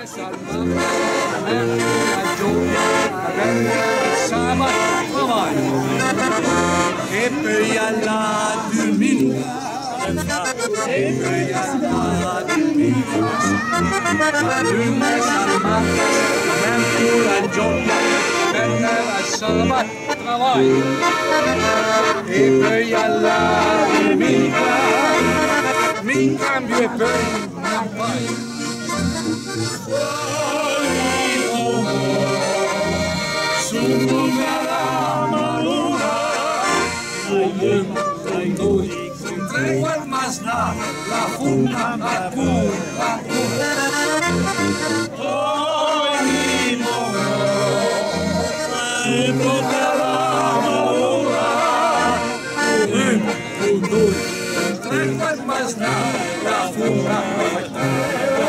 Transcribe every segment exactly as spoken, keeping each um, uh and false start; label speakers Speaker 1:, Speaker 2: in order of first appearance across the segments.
Speaker 1: E poi alla domenica, e poi alla domenica, luna salmata, ancora gioia, bella la sabato travaglio. E poi alla domenica, mi cambio e poi non vai. Con más la funda la cura. Hoy mismo se tocará madura. Un, dos, tres, con más la funda la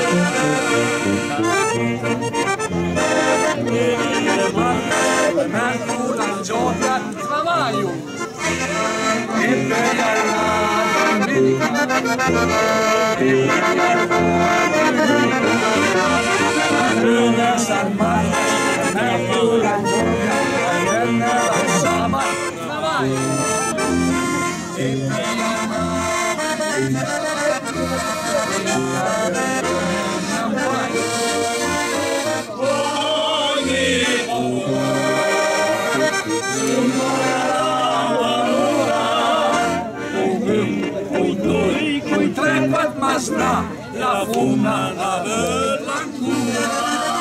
Speaker 1: cura. Natura gioia trabalho. E poi alla domenica, e poi alla domenica, luna salmata, natura gioia, bella la sabato travaglio. E poi alla Masna, la funa la bella cura.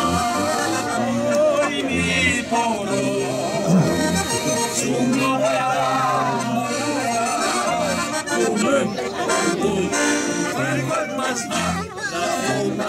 Speaker 1: Oi mi poro, sono la come tu, fai quel masna, la funa